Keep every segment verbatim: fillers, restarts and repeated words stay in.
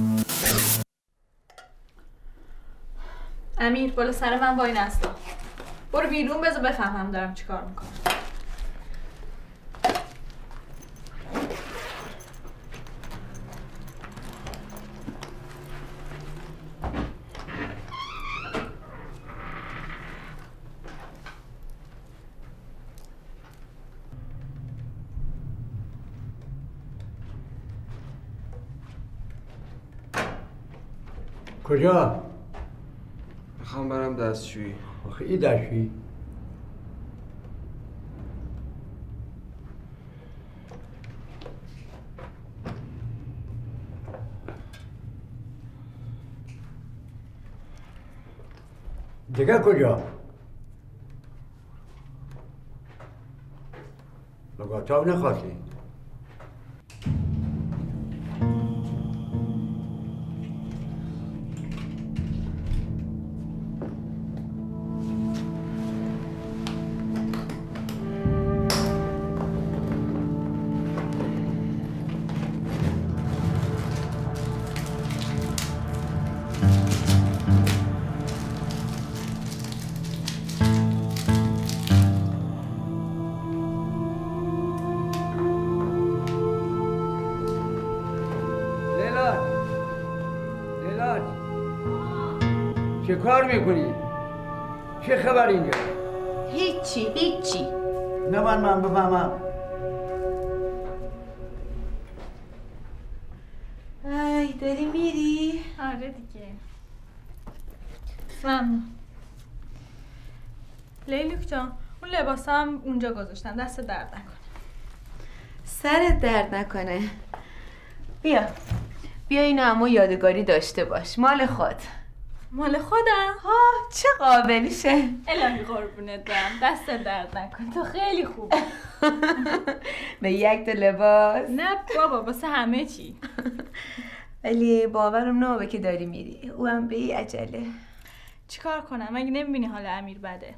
امیر بالا سر من وای نستا. برو بیرون بذار بفهمم دارم چیکار میکنم. کجا؟ میخوام برم دستشویی. آخه این دستشویی؟ دیگه کجا؟ لگاتاو نخواستی؟ چه کار میکنی؟ چه خبر اینجا؟ هیچی هیچی. نه من من بفهمم. ای داری میری؟ آره دیگه. ممنون. لیلوک جان اون لباسم اونجا گذاشتم، دست درد نکنه. سرت درد نکنه. بیا بیا اینو اما یادگاری داشته باش، مال خود. مال خودم؟ ها چه قابلیشه. الهی قربونت برم، دست درد نکن، تو خیلی خوبه. به یک تا لباس؟ نه بابا واسه همه چی. ولی باورم نمیشه که داری میری، او هم به این عجله. چیکار کنم؟ مگه نمیبینی حال امیر بده؟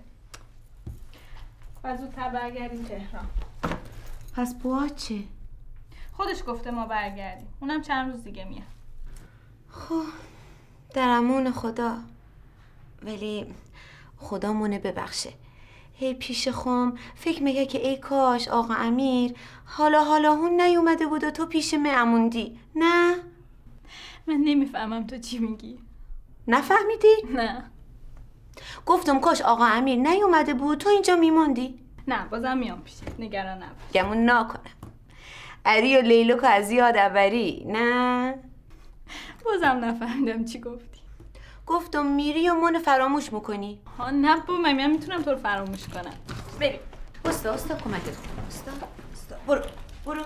و زودتر برگردیم تهران. پس فؤاد چه؟ خودش گفته ما برگردیم، اونم چند روز دیگه میاد. خب در امان خدا. ولی خدا مونه ببخشه، هی پیش خوم فکر میگه که ای کاش آقا امیر حالا حالا اون نیومده بود و تو پیش معموندی. نه من نمیفهمم تو چی میگی. نفهمیدی؟ نه گفتم کاش آقا امیر نیومده بود تو اینجا میموندی. نه بازم میام پیشت، نگران نباش. گمون نکنم عری و لیلو که از یاد آوری. نه بازم نفهمیدم چی گفتی. گفتم میری و منو فراموش میکنی. ها نه بابا من میتونم تو رو فراموش کنم. بریم. استا استا کمکت کنم. استا استا برو برو.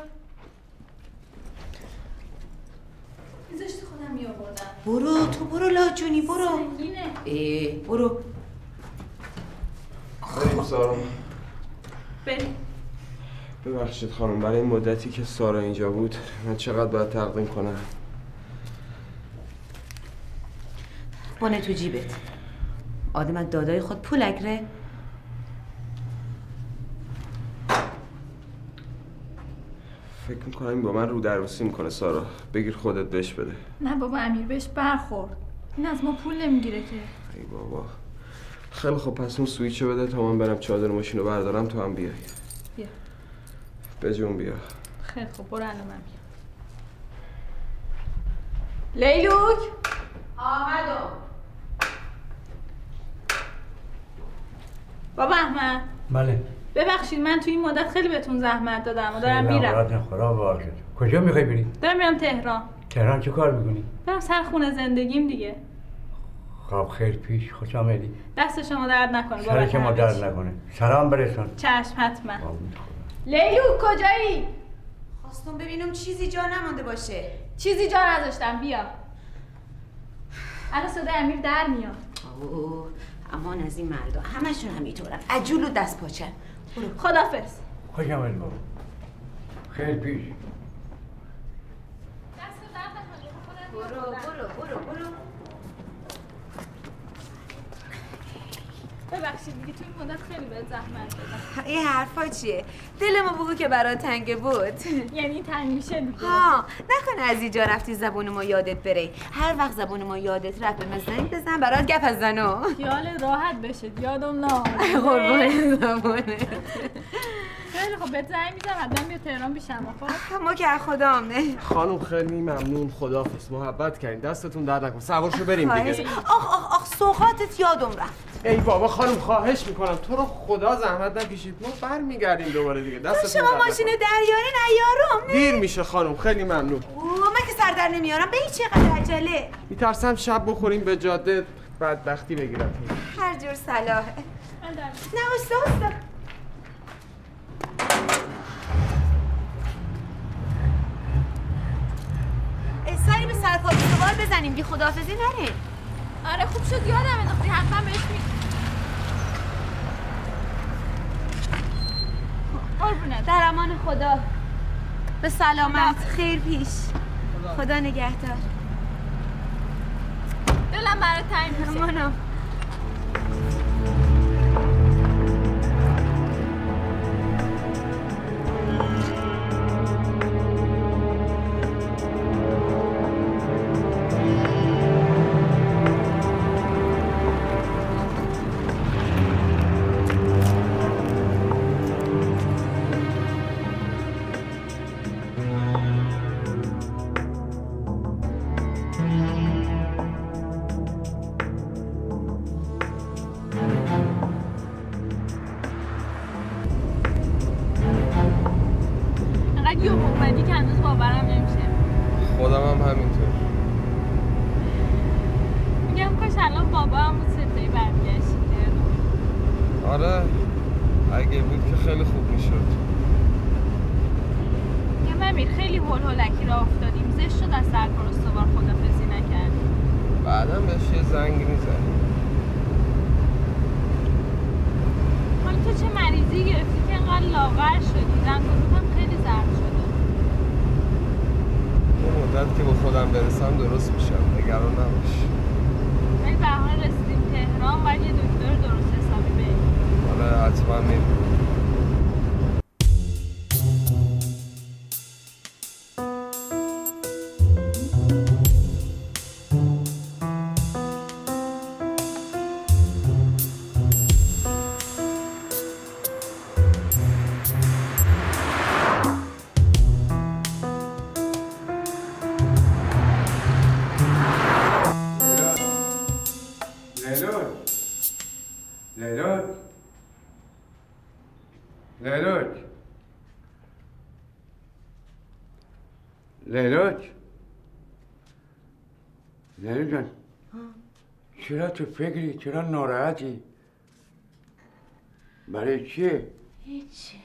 میذاشتی خودم میآوردم. برو تو برو لاجونی برو. سنگینه. ای برو. بریم سارا. بریم. ببخشید خانم، برای این مدتی که سارا اینجا بود من چقدر باید تقدیم کنم؟ بانه تو جیبت. آدم دادای خود پول اگره. فکر میکنم این با من رو درواسی میکنه. سارا بگیر خودت بهش بده. نه بابا امیر بهش برخورد، این از ما پول نمیگیره که. ای بابا خیلی خب پس اون سویچو بده تا من برم چادر ماشین رو بردارم تو هم بیای. بیا بجون بیا. خیلی خب برو الان من میام. لیلوک آمدم. بابا احمد. بله. ببخشید من توی این مدت خیلی بهتون زحمت دادم و دارم میرم. خدا باشه. کجا میخوای بری؟ دارم میرم تهران. تهران چه کار میکنی؟ برم سر خونه زندگیم دیگه. خب خیر پیش، خوش آمدی. دست شما درد نکنه. سر که ما درد نکنه. سلام برسون. چشم حتما. لیلوک کجایی؟ خواستم ببینم چیزی جا نمانده باشه. چیزی جا نذاشتم، بیا. الان صدای امیر در میاد. اوه امان از این مردا همشون همینطورن، عجول و دست پاچه. برو. خدافظ. خوش آمدی بابا. خیر پیش. دست درد نکنه. برو برو برو برو. ببخشید دیگه تو این مدت خیلی بهت زحمت دادم. این حرفا چیه؟ دلمو بگو که برات تنگه بود. یعنی تنگ میشه دیگه. ها نکنه از اینجا رفتی زبون ما یادت بره. هر وقت زبون ما یادت رفت به زنگ بزن برات گپ از زنو. خیال راحت بشه یادم نه. قربان زبونه. خیلی خب بهت زنگ میزنم حتما بیا تهران پیشم. خب ما که خدا نه. خانم خیلی ممنون، خداحافظ، محبت کردین، دستتون درد نکنه. سوارشو بریم دیگه. آخ آخ آخ سوغاتت یادم رفت. ای بابا خانم خواهش میکنم تو رو خدا زحمت نکشید، ما برمیگردیم دوباره دیگه. دستتون شما ماشین دریاری نیارم نه. دیر میشه خانم، خیلی ممنون. اوه من که سر در نمیارم به هیچ چقدر عجله. میترسم شب بخوریم به جاده بدبختی بگیرم. هر جور صلاحه. من در نه استاد. سری به سرپا سوار بزنیم بی خداحافظی نره. آره خوب شد یادم انداختی حتما بهش می قربونت. در امان خدا. به سلامت. خیر پیش. خدا نگهدار. دلم برات تنگ میشه. مامانم لیلوک لیلو جان چرا تو فکری؟ چرا ناراحتی؟ برای چیه؟ هیچی.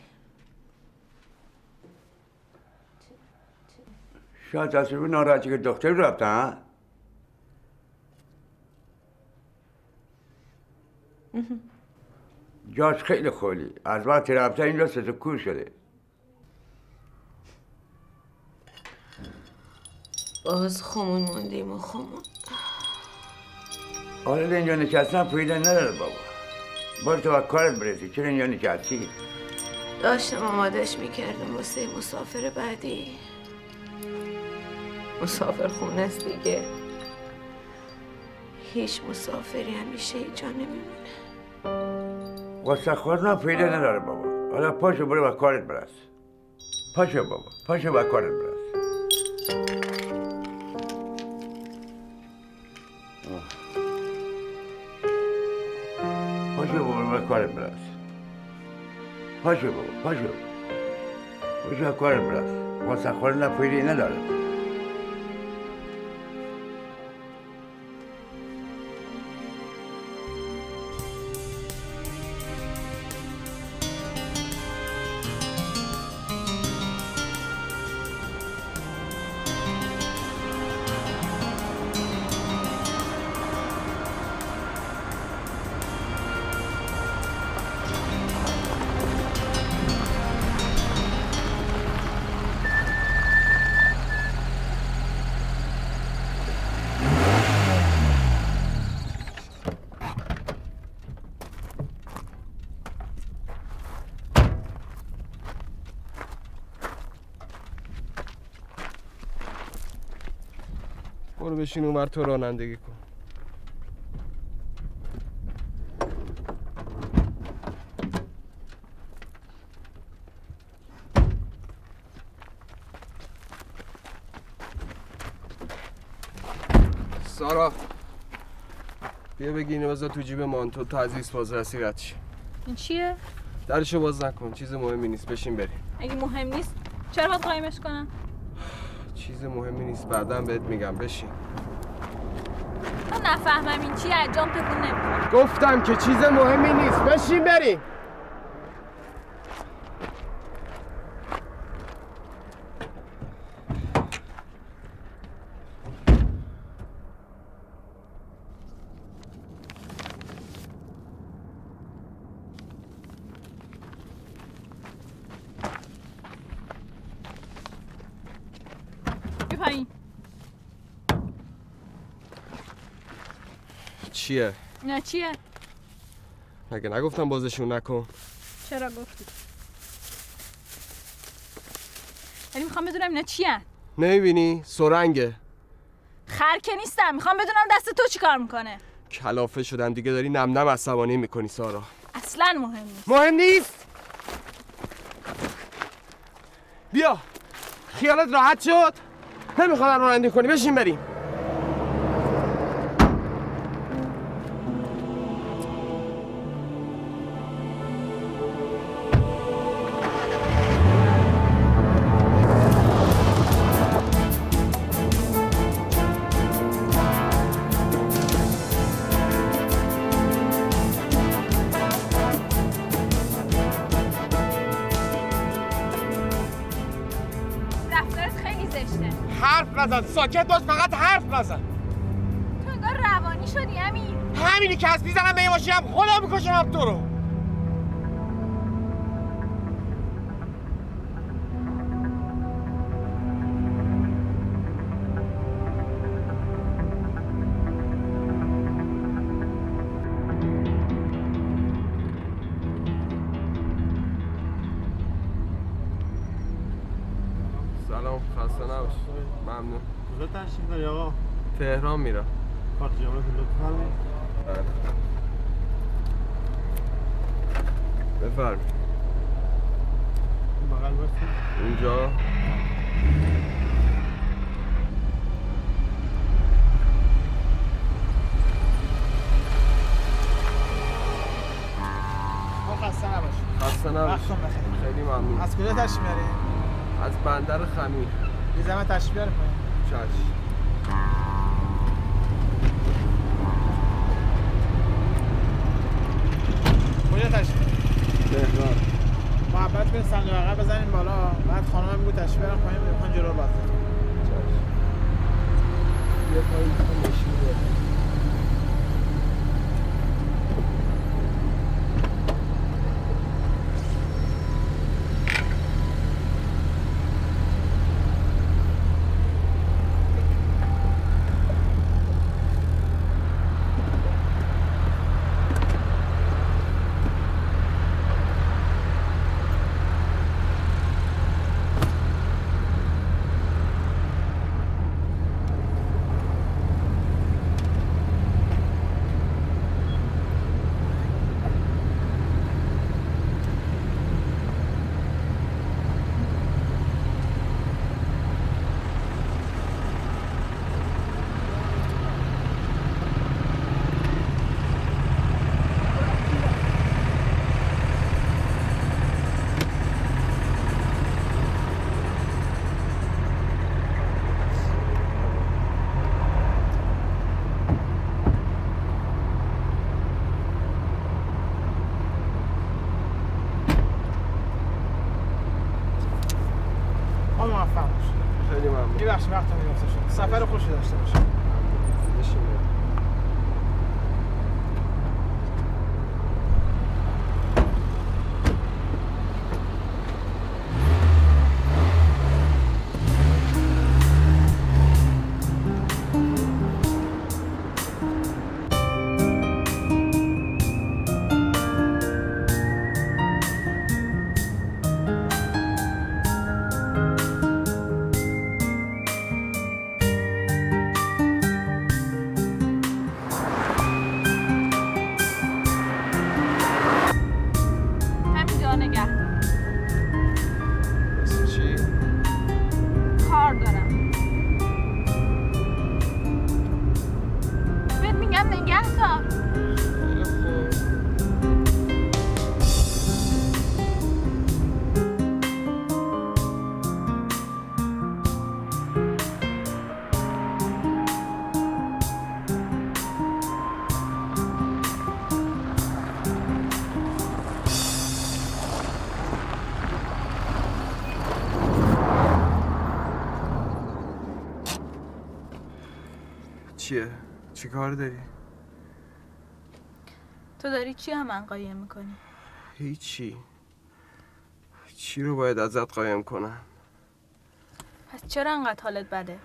شاید تصویر ناراحتی که دکتر رفته ها؟ جاش خیلی خولی از وقتی رفته اینجا ست کور شده. باز خمون موندیم و خمون. حالا اینجا نشستن فایده نداره بابا. برو تو کارت برسی. چرا اینجا نشستی؟ داشتم آمادش میکردم واسه مسافر بعدی. مسافر خونه است دیگه. هیچ مسافری همیشه اینجا نمیمونه. واسه خوردن فایده نداره بابا. حالا پاشو برو و کارت برس. پاشو بابا. پاشو و کارت برس. پاشو بابا و کارت برس. پاشو بابا. پاشو. پاشو و کارت برس. واسه خوردن فایده نداره. برو بشین اونور تو رانندگی کن. سارا بیا بگی اینو بذار تو جیب مانتو تا از ایست بازرسی رد شی. این چیه؟ درشو باز نکن، چیز مهمی نیست، بشین بریم. اگه مهم نیست چرا باید قایمش کنم؟ چیز مهمی نیست، بعداً بهت میگم، بشین. من نفهمم این چیه، انجام تکون نمیخوام. گفتم که چیز مهمی نیست، بشین بریم. پایین. چیه؟ نه چیه؟ مگه نگفتم بازشون نکن؟ چرا گفتی؟ ولی میخوام بدونم اینا چیه؟ نمیبینی؟ سرنگه. خر که نیستم، میخوام بدونم دست تو چی کار میکنه. کلافه شدم دیگه، داری نم نم عصبانی میکنی سارا. اصلا مهم نیست. مهم نیست؟ بیا خیالت راحت شد؟ نمیخوام رانندگی کنی، بشین بریم. حرف نزن، ساکت باش، فقط حرف نزن. تو انگار روانی شدی امیر. همینی که از میزنم به این ماشینم خدا میکشم تو رو. سلام، خسته نباش. ممنون. کجا تشریف داری آقا؟ تهران میرم. کارت جمعه لطف فرمایید. بله. بفرمایید. بغل باشید. اونجا. آقا خسته نباشید. خسته نباش. وقتتون بخیر. خیلی ممنون. از کجا تشریف میارید؟ از بندر خمیر. یه زحمت تشریف بیاره پایین. چشم. کجا تشریف؟ تهران. محبت کنید صندوق عقب بزنین بالا، بعد خانمم بگو تشریف بیارن پایین، میخوان جلو رو باز کنید. چشم. بیا پایین تو ماشین بیارم. موفق باشید. خیلی ممنون. ببخشید وقتتون گرفته شد. سفر خوشی داشته باشید. بشین بریم. چیه؟ چی کار داری؟ تو داری چی هم من قایم میکنی؟ هیچی. چی رو باید ازت قایم کنم؟ پس چرا انقدر حالت بده؟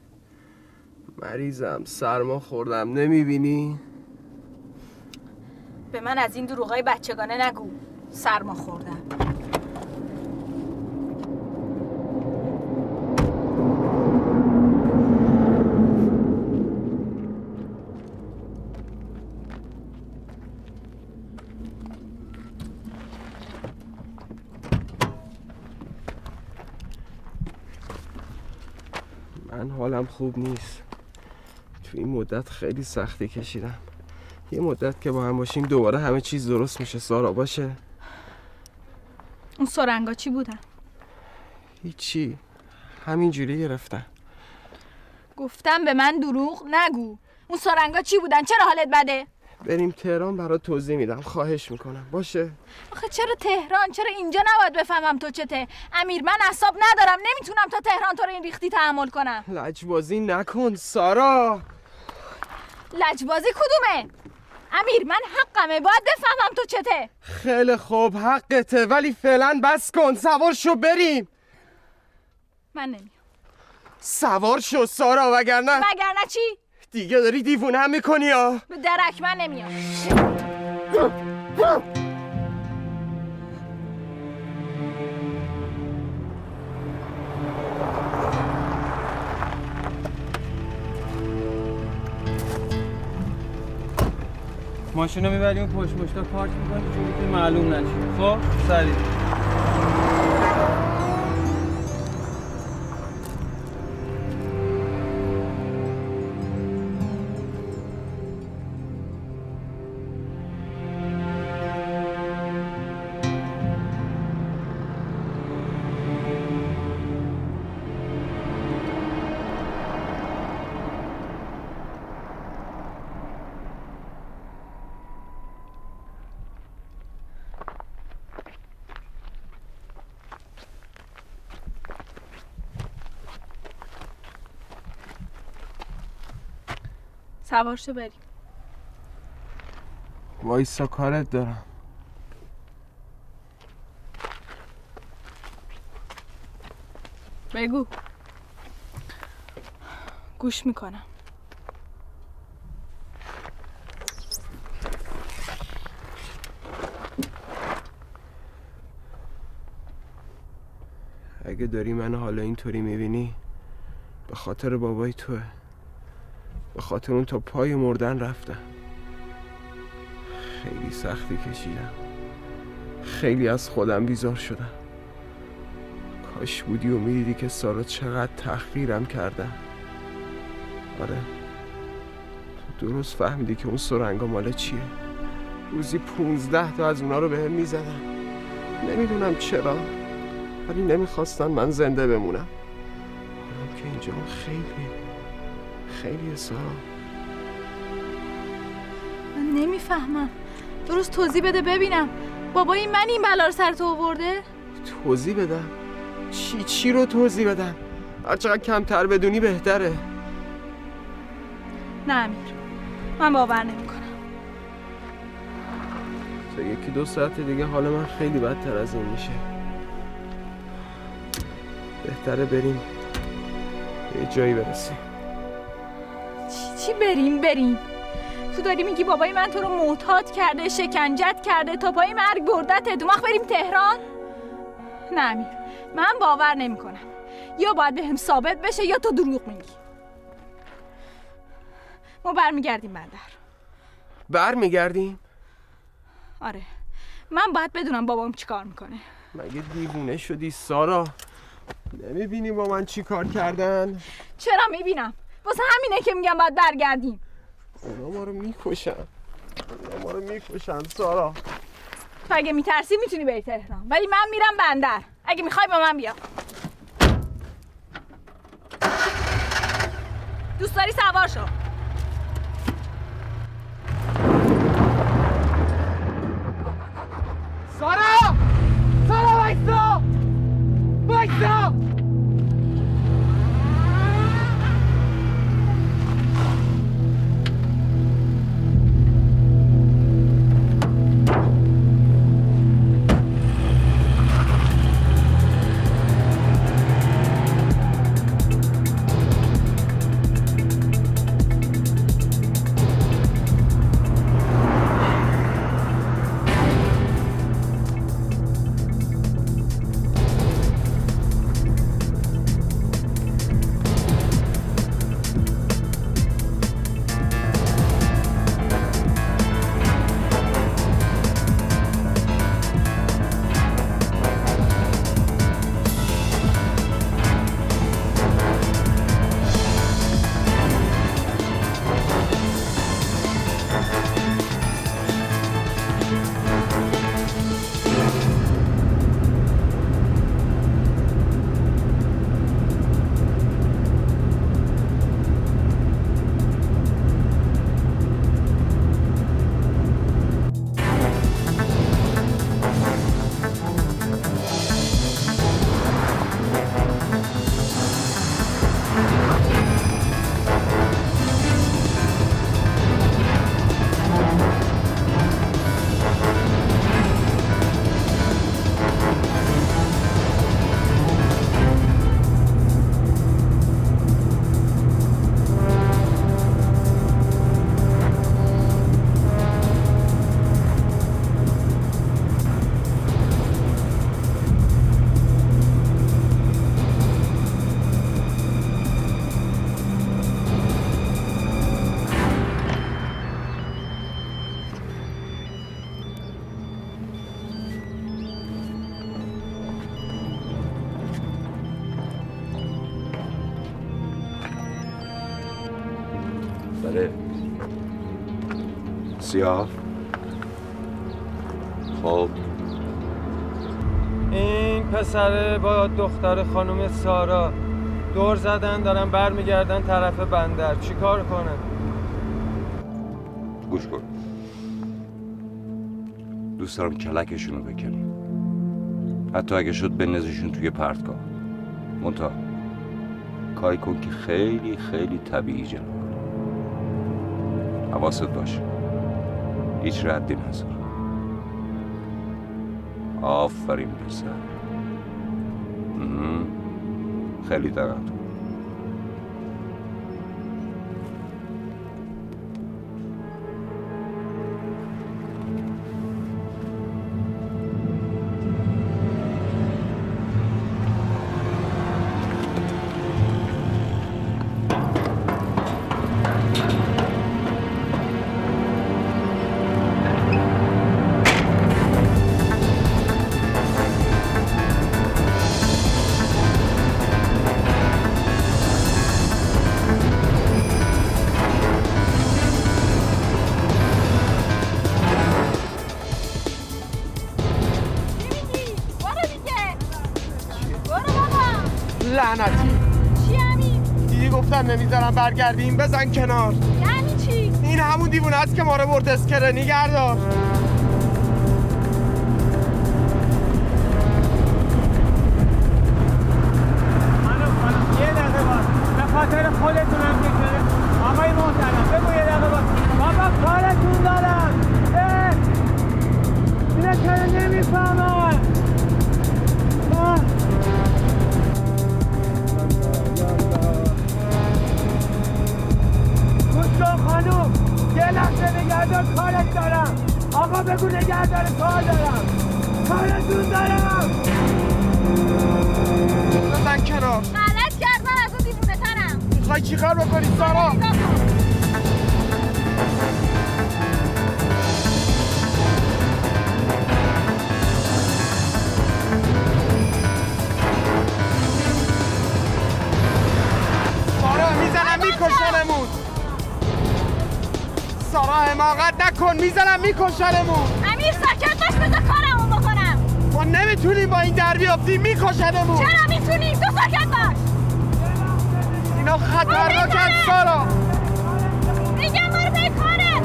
مریضم، سرما خوردم، نمیبینی؟ به من از این دروغای بچگانه نگو. سرما خوردم. من حالم خوب نیست. تو این مدت خیلی سختی کشیدم. یه مدت که با هم باشیم دوباره همه چیز درست میشه سارا، باشه؟ اون سرنگا چی بودن؟ هیچی، همینجوری گرفتن. گفتم به من دروغ نگو. اون سرنگا چی بودن؟ چرا حالت بده؟ بریم تهران برات توضیح میدم، خواهش میکنم، باشه؟ آخه چرا تهران؟ چرا اینجا نباید بفهمم تو چته؟ امیر من اعصاب ندارم، نمیتونم تا تهران تو رو این ریختی تحمل کنم. لجبازی نکن سارا. لجبازی کدومه؟ امیر من حقمه، باید بفهمم تو چته. خیلی خوب حقته، ولی فعلا بس کن، سوار شو بریم. من نمیام. سوار شو سارا، وگرنه وگرنه چی؟ دیگه داری دیوونه هم میکنی یا؟ به درک من نمیام. ماشینو میبری اون پشت مشتا پارک میکنی جوری که معلوم نشه. خب سریع. سوار شو بریم. وایسا کارت دارم. بگو. گوش میکنم. اگه داری منو حالا اینطوری میبینی به خاطر بابای توه. به خاطر اون تا پای مردن رفتم. خیلی سختی کشیدم. خیلی از خودم بیزار شدم. کاش بودی و میدیدی که سارا چقدر تحقیرم کردن. آره تو درست فهمیدی که اون سرنگا مال چیه. روزی پونزده تا از اونا رو بهم میزدن. نمیدونم چرا، ولی نمیخواستن من زنده بمونم. حالا که اینجا خیلی خیلی سارا. من نمیفهمم. درست توضیح بده ببینم. بابای من این بلا رو سر تو آورده؟ توضیح بدم؟ چی چی رو توضیح بدم؟ هر چقدر کمتر بدونی بهتره. نه امیر، من باور نمیکنم. تا یکی دو ساعت دیگه حال من خیلی بدتر از این میشه. بهتره بریم یه جایی برسیم. چی چی بریم بریم؟ تو داری میگی بابای من تو رو معتاد کرده، شکنجت کرده، تا پای مرگ بردته، تو وقت بریم تهران؟ نه امیر، من باور نمیکنم. یا باید به هم ثابت بشه یا تو دروغ میگی. ما برمیگردیم بندر. برمیگردیم؟ آره، من باید بدونم بابام چی کار میکنه. مگه دیوونه شدی سارا؟ نمیبینی با من چی کار کردن؟ چرا میبینم؟ واسه همینه که میگم باید برگردیم. اونا ما رو میکشن. اونا ما رو میکشن سارا. تو اگه میترسی میتونی بری تهران، ولی من میرم بندر. اگه میخوای با من بیا. دوست داری سوار شو. سارا! سارا وایسا! وایسا! بله. سیاه. خب این پسره با دختر خانم سارا دور زدن، دارن برمیگردن طرف بندر. چی کار کنه؟ گوش کن. دوست دارم کلکشون رو بکنی، حتی اگه شد بندازیشون توی پرتگاه. منتها کاری کن که خیلی خیلی طبیعی جلو کنی. حواست باشه، هیچ ردی نذار. آفرین پسر. خیلی دقت کن. لعنتی. چی همین؟ دیدی گفتم نمیذارم برگردیم. بزن کنار. یعنی چی؟ این همون دیوونه است که ما رو برد اسکره. نگهدار. خانم خانم یه دقیقه باز، به خاطر خودتونم که کنه. آقای محترم بگو یه دقیقه باز. بابا کارتون دارم. اینا چرا نمیفهمن؟ خانوم یه لحظه نگهدار کارت دارم. آقا بگو نگهدار کار دارم. کارتون دارم. بزن کنار. غلط کرد، من از اون دیوونه ترم. میخوای چی کار بکنی سارا؟ سارا میزنم میکشنمون. سارا حماقت نکن، میزنم میکشنمون. امیر ساکت باش، بذار کارمو بکنم. ما نمیتونیم با این در بیافتیم، میکشنمون. چرا میتونیم؟ تو ساکت باش. اینا خطرناکن سارا. میگم برو به کارت.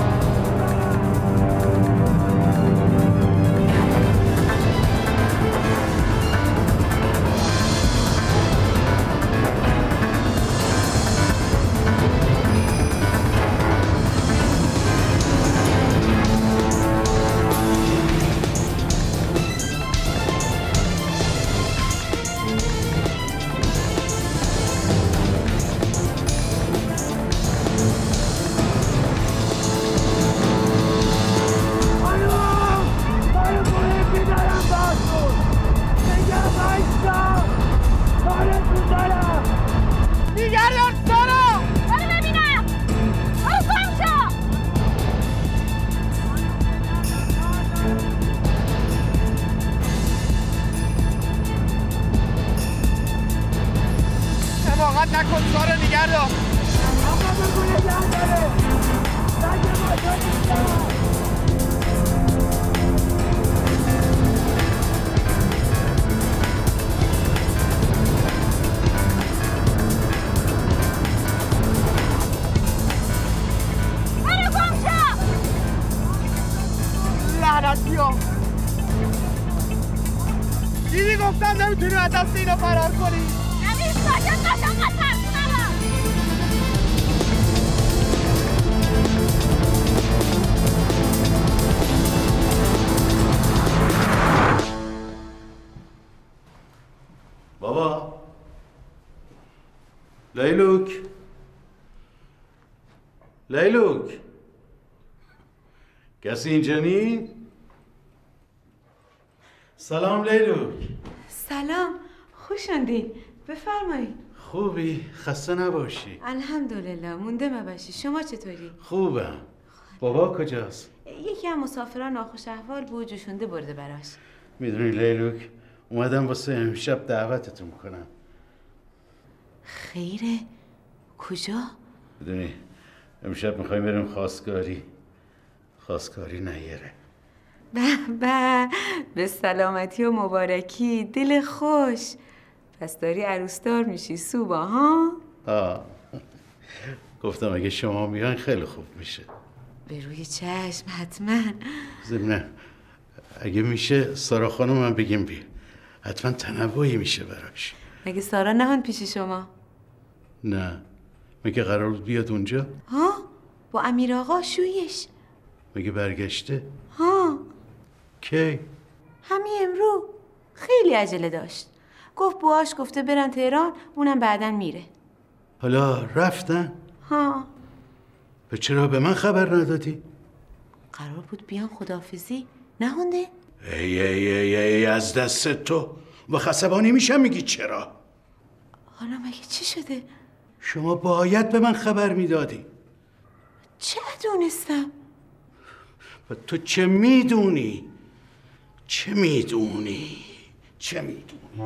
نکن سارا، نگهدار. آقا بگو نگهداره. نگه باید نیستم. برو گم شو. لعنتی ها. دیدی گفتم نمیتونی از دست اینا فرار کنی. امیر ساکت باش، انقدر ترس نبر. بابا لیلوک لیلوک کسی اینجا نی؟ سلام لیلوک. سلام، خوش اومدین. بفرمایید. خوبی؟ خسته نباشی. الحمدلله، مونده مباشی. شما چطوری؟ خوبم. بابا کجاست؟ یکی از مسافران ناخوش احوال بود، جوشونده برده براش. میدونی لیلوک، اومدم واسه امشب دعوتتون کنم. خیره؟ کجا؟ میدونی امشب میخوایم بریم خواستگاری. خواستگاری نیره. به به به سلامتی و مبارکی، دل خوش. پس داری عروسدار میشی سوبا ها؟ آه گفتم اگه شما میان خیلی خوب میشه. به روی چشم حتما. ضمن اگه میشه سارا خانم هم بگیم بیا، حتما تنوعی میشه براش. مگه سارا نهان پیش شما؟ نه مگه قرار بود بیاد اونجا؟ ها؟ با امیر آقا شویش؟ مگه برگشته؟ ها؟ کی؟ همین امرو. خیلی عجله داشت. گفت بواش گفته برن تهران، اونم بعدن میره. حالا رفتن؟ ها؟ به چرا به من خبر ندادی؟ قرار بود بیان خداحافظی، نهونده؟ ای ای ای ای از دست تو و خسبانی میشم میگی چرا؟ حالا مگه چی شده؟ شما باید به من خبر میدادی. چه دونستم؟ و تو چه میدونی؟ چه میدونی؟ چه میدونی؟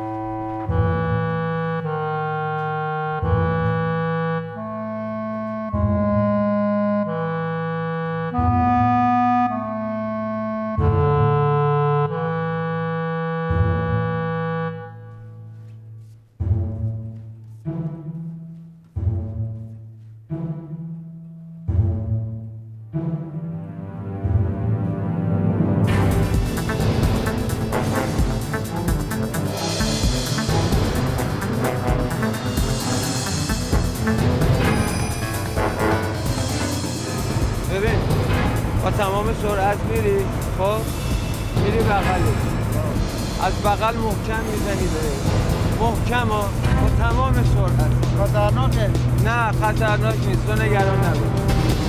تمام سرعت میری، خب میری بغلی، از بغل محکم میزنی بره، محکم ها با تمام سرعت. خطرناکه؟ نه خطرناک نیست، تو نگران نباش.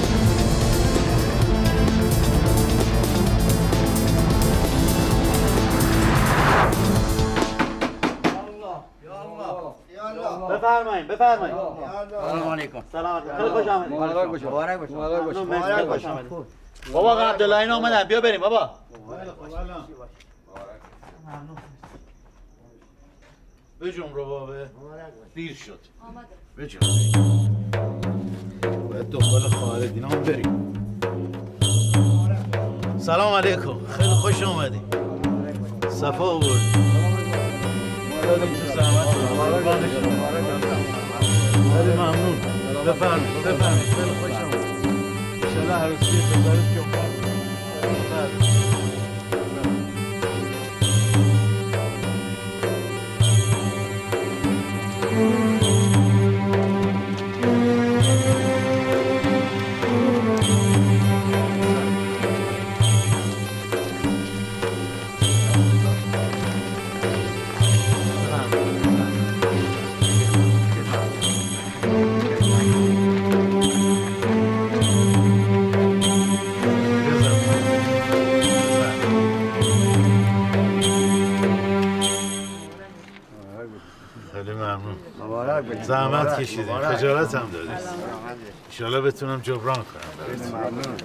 بفرمایید بفرمایید. سلام علیکم. سلام علیکم. خیلی خوش آمدید. مبارک باشه. مبارک باشه. مبارک باشه. مبارک باشه. بابا عبدالله اینا اومدن، بیا بریم بابا. بجم رو بابه. دیر شد. بجم. باید دنبال خالد اینا هم بریم. سلام علیکم. خیلی خوش آمدی. صفا آوردی. تو زحمت خیلی ممنون. بفرمایید بفرمایید. خیلی خوش آمدید. انشالله عروسی پسرت که زحمت کشیدیم، خجالت هم دادیم. انشالله بتونم جبران کنم. ممنون.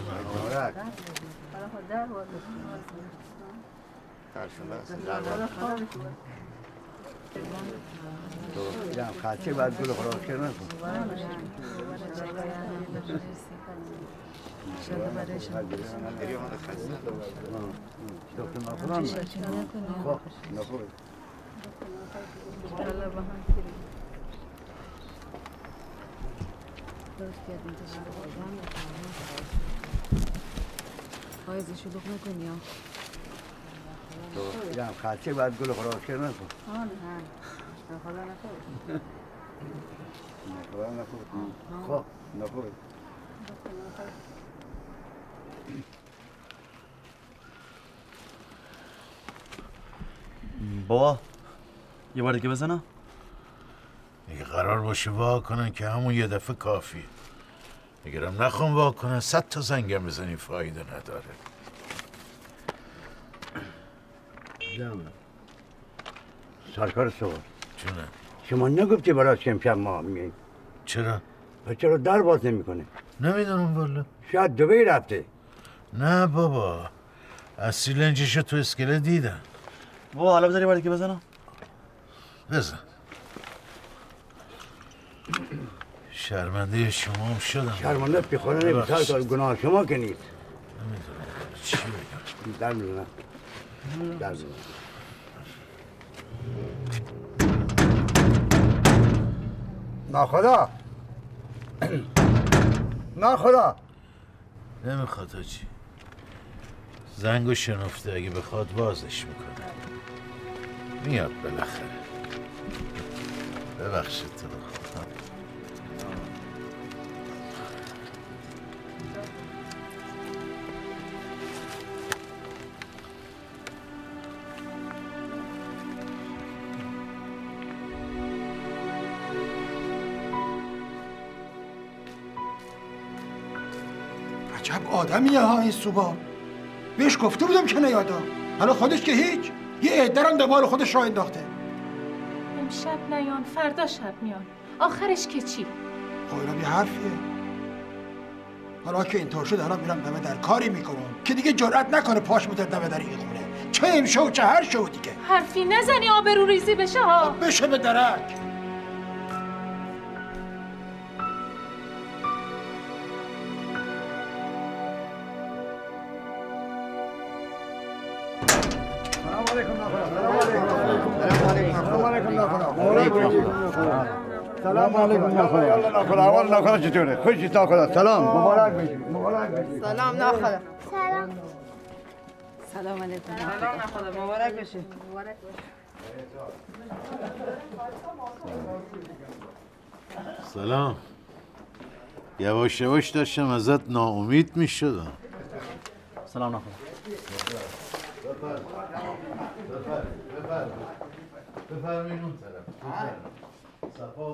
خرچه باید گل خوراک کردن کن. آقای زی شلوغ نکنی ها. تو هم خرچه باید گل خوراک کردن کن. آه نه خدا نکنه. خدا نکنه. خب نکنه. بابا یه بار دیگه بزنم؟ اگه قرار باشه وا کنن که همون یه دفعه کافی. اگرم نخوام وا کنن صد تا زنگم بزنی فایده نداره. جمعه سرکار سوار جونه شما نگفتی برای که امشب ما میگیم؟ چرا؟ و چرا در باز نمیکنه؟ نمیدونم والا. شاید دبی رفته. نه بابا اصلی لنجشو تو اسکله دیدم. بابا حالا بذاری بار دیگه بزنم؟ بزن. شرمنده شما هم شدم. شرمنده پیخوره نمیسار کار گناه شما که نیست. نمیدونم چی بگم. در میدونم در میدونم ناخدا ناخدا نمیخواد حاجی. زنگو شنفته، اگه بخواد بازش میکنه. میاد بالاخره. ببخشید تو رو خدا. عجب آدمیه ها این صوبا. بهش گفته بودم که نیادا. حالا خودش که هیچ. یه عده‌رم دنبال خودش راه انداخته. امشب نیان فردا شب میان. آخرش که چی؟ خب اینا یه حرفیه. حالا که اینطور شد الان میرم دمه در کاری میکنم که دیگه جرئت نکنه پاش بده دمه در این خونه. چه این شو چه هر شو دیگه. حرفی نزنی آبرو ریزی بشه ها. بشه به درک. سلام علیکم ناخدا. ناخدا اول ناخدا چطوره؟ خوشی ناخدا. سلام. مبارک بشی. مبارک بشی. سلام ناخدا. سلام. سلام علیکم. سلام ناخدا. مبارک بشی. مبارک سلام. یواش یواش داشتم ازت ناامید می شدم. سلام ناخدا. بفرمین اون طرف. صفا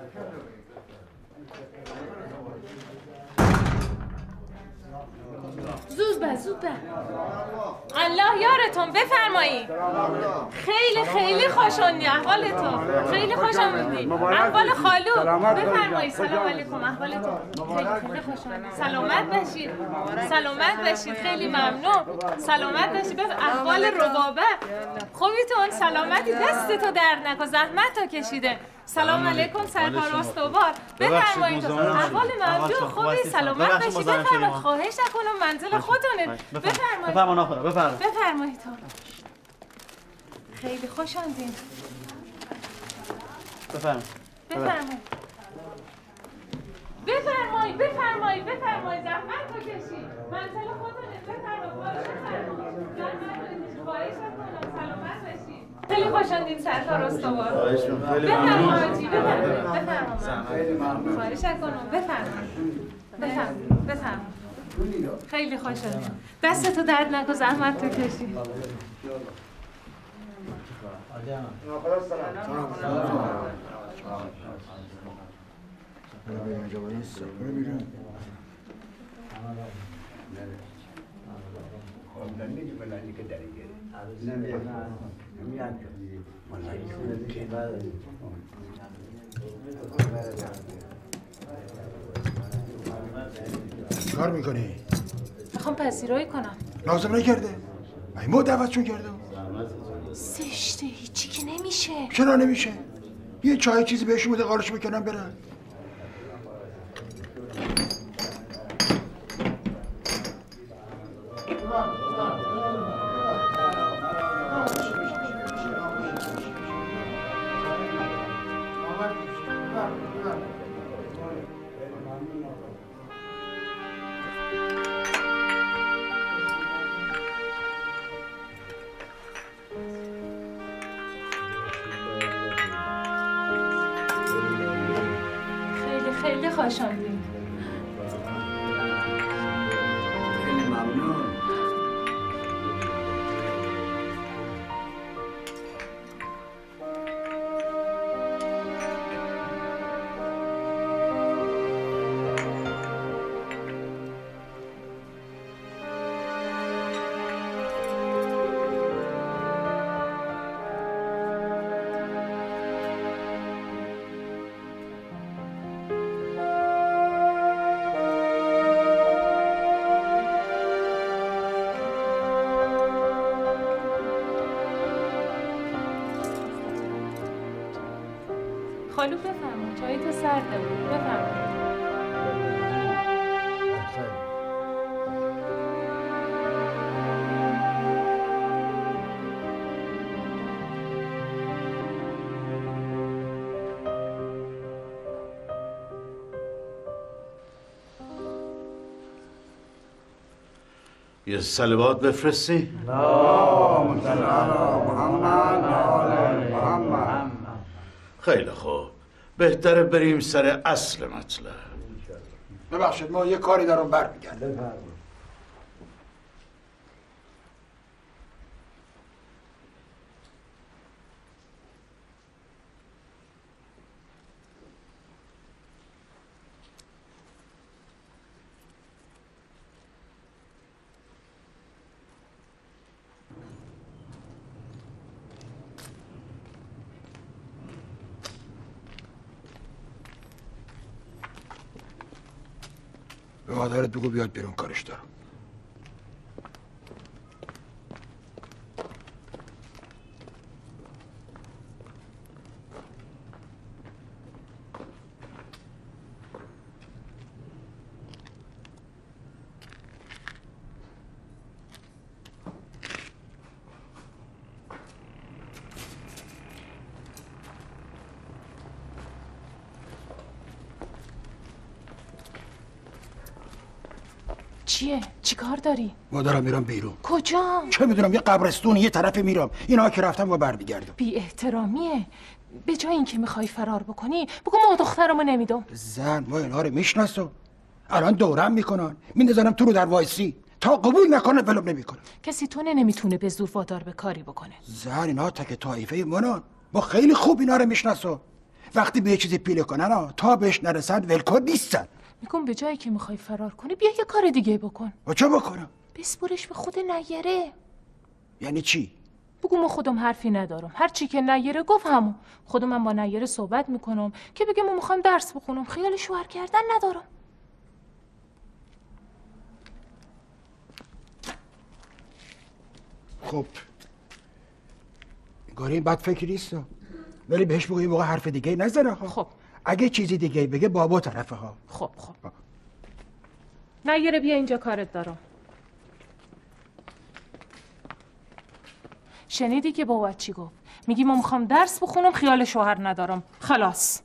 زود به زود به. الله یارتون بفرمایید. خیلی خیلی خوش اومدی. احوالتون خیلی خوش اومدی. احوال خالو بفرمایید. سلام علیکم. احوالتون خیلی خیلی خوش اومدی. سلامت باشید. سلامت باشید. خیلی ممنون. سلامت باشید. احوال ربابه خوبیتون؟ سلامتی؟ دستتو درد نکن. زحمت کشیده. سلام علیکم سرکار استوار. بفرمایید. احوال ممنون. خوبی؟ سلامت باشید. بفرمایید. خواهش نکنم منزل خودتونه. بفرمایید. بفرمایید ناخدا. بفرمایید. بفرمایید. خیلی خوش آمدین. بفرمایید. بفرمایید. بفرمایید. بفرمایید. بفرمایید. زحمت رو کشید. منزل خودتونه. بفرمایید. خواهش نکنم. سلامت باشید. خیلی خوش آمدین سرکار استوار. بفرمایید. بفرمایید. خواهش نکنم. بفرمایید. بفرمایید. بفرمایید. خیلی خوش آمدین. دستتو درد نکن. زحمت تو کشید. کار میکنی؟ میخوام پذیرایی کنم. لازم نکرده. من ما دعوتشون کردم. زشته هیچی که نمیشه. چرا نمیشه؟ یه چای چیزی بهشون بده قارش بکنم برن. خیلی خیلی خوش آمدین. خیلی ممنون. خالو بفرما چای تو سرده بود. بفرما. یه صلوات بفرستی؟ خیلی خوب، بهتره بریم سر اصل مطلب. ببخشید ما یه کاری دارم برمیگردم. به مادرت بگو بیاد بیرون، کارش دارم. چیه؟ چی کار داری؟ مادرم میرم بیرون. کجا؟ چه میدونم، یه قبرستون یه طرف میرم، اینا که رفتم و برمیگردم. بی احترامیه. به جای اینکه میخوای فرار بکنی بگو ما دخترمو نمیدم. زن ما اینا رو میشناسم، الان دورم میکنن، میندازنم تو رو در وایسی، تا قبول نکنه ولم نمیکنه. کسی تو نمیتونه به زور وادار به کاری بکنه. زن اینا تک طایفه منن، ما خیلی خوب اینا رو میشناسم. وقتی به یه چیزی پیله کنن تا بهش نرسن ولکن نیستن. میگم به جایی که میخوای فرار کنی بیا یه کار دیگه بکن. و چه بکنم؟ بسپرش به خود نیره. یعنی چی؟ بگو ما خودم حرفی ندارم، هر چی که نیره گفت همون. خودم من با نیره صحبت میکنم که بگم ما میخوام درس بخونم، خیال شوهر کردن ندارم. خب گاری این بد فکر نیست، ولی بهش بگو یه موقع حرف دیگه نزنه. خب اگه چیزی دیگه بگه بابا طرفه ها. خب خب نیره بیا اینجا کارت دارم. شنیدی که بابات چی گفت؟ میگی ما میخوام درس بخونم، خیال شوهر ندارم. خلاص.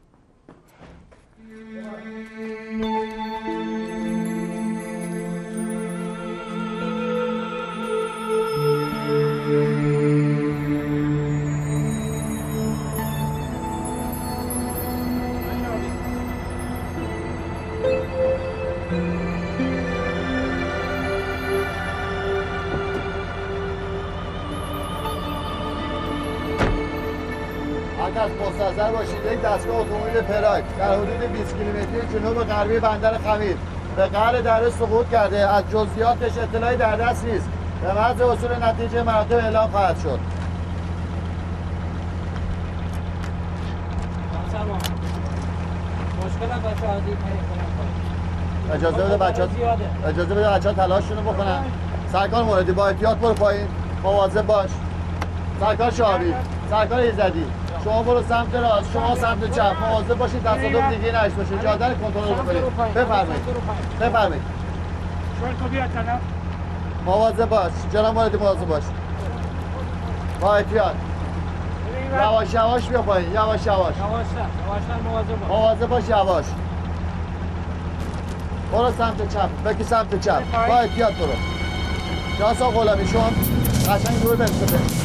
از مستحضر باشید یک دستگاه اتومبیل پراگ در حدود بیست کیلومتری جنوب غربی بندر خمیر به قعر دره سقوط کرده. از جزئیاتش اطلاعی در دست نیست. به محض حصول نتیجه مراتب اعلام خواهد شد. مشکل بچه ها دید اجازه بده بچه اجازه بده بچه ها تلاششون رو بکنن. سرکار موردی با احتیاط برو پایین، مواظب باش. سرکار شاهبی، سرکار ایزدی، شما برو سمت راست، شما سمت چپ، مواظب باشید تصادف دیگه نشه باشه. جاده رو کنترل کنید. بفرمایید. بفرمایید. شورتو بیا طرف. مواظب باش. جناب موردی مواظب باش. با احتیاط. یواش یواش بیا پایین. یواش یواش. یواش یواش مواظب باش. مواظب باش یواش. برو سمت چپ. بکی سمت چپ. با احتیاط برو. جاسا غلامی شما قشنگ دور برسه.